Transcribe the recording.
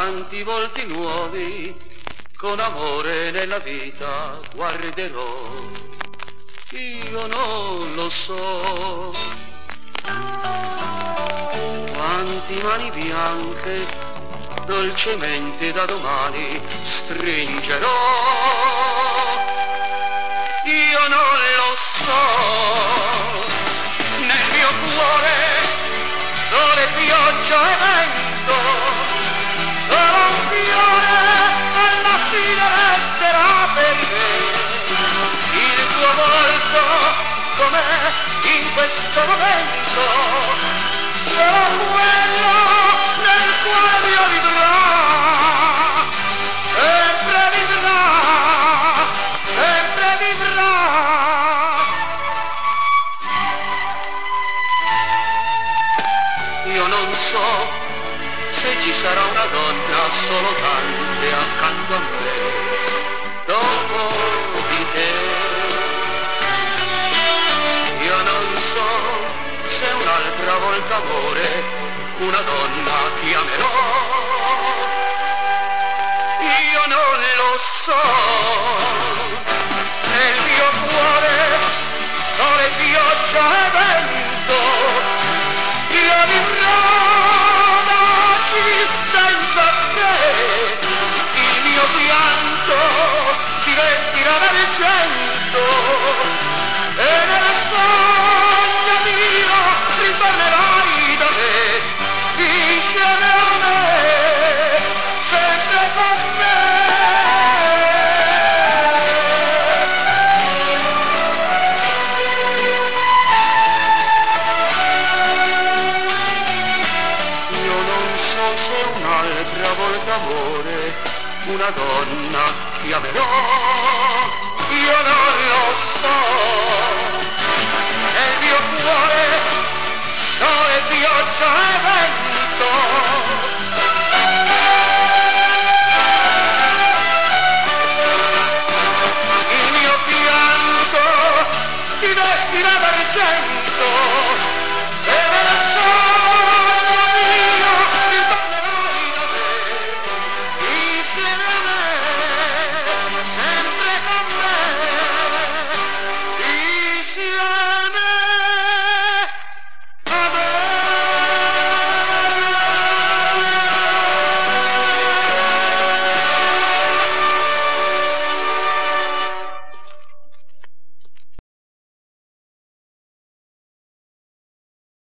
Tanti volti nuovi con amore nella vita guarderò, io non lo so. Quanti mani bianche dolcemente da domani stringerò, io non lo so. Nel mio cuore sole, pioggia e vento, sarà un fiore alla fine resterà per me. Il tuo volto com'è in questo momento sarà quello nel quale io vivrò, sempre vivrà, sempre vivrà. Io non so se ci sarà una donna, solo tante accanto a me, dopo di te. Io non so se un'altra volta amore, una donna chiamerò, io non lo so. Nel mio cuore sole, pioggia e vento, io vivrò senza te. Il mio pianto ti vestirà d'argento e nel sogno mio ritornerai da me, insieme a me, sempre con me. Io non so se un'altra volta amore, una donna chiamerò, io non lo so. Nel mio cuore sole, pioggia e vento,